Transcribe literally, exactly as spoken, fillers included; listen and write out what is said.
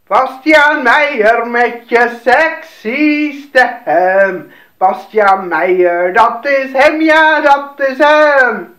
Bastiaan Meijer met je sexy stem. Bastiaan Meijer, dat is hem, ja dat is hem.